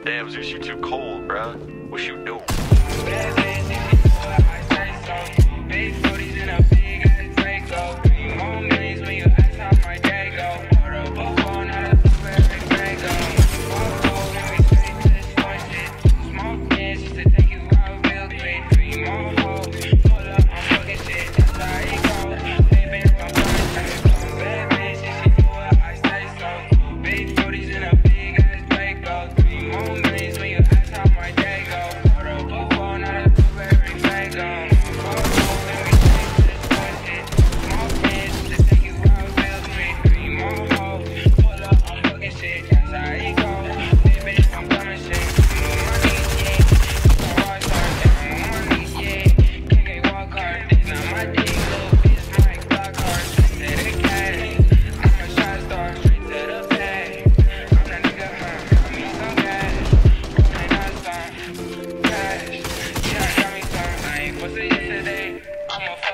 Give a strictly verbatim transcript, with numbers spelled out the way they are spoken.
Damn, Zeus, you too cold, bruh. What you doing? Bad bitch, if you do it, I say so. Big forties in a big ass Faygo. Three more millions when you ask how my day go. Put up a phone, not a blueberry Faygo. Walk home, let me straight to this one shit. Smoke bitch, just to take you out real quick. Three more hoes, pull up, I'm fucking shit. That's how it goes. They been from one. Bad bitch, if you do it, I say so. Big forties in a big ass Faygo. Three more millions when you ask how my day go. Put up a phone, not a blueberry Faygo. Walk home, let me straight to this one shit. Smoke bitch, just to take you out real quick. Three more hoes, pull up, I'm fucking shit. That's how it goes. They been from one shit. Money, yeah. So hard, start down. Money, yeah. Can't get walk hard. This not my dick, little bitch, my block hard. Straight to the cash. I'm a shot star, straight to the bag. I'm that nigga, huh? Got me some cash. Rolling out some cash. Yeah, got me some. I ain't posted yesterday. I'm a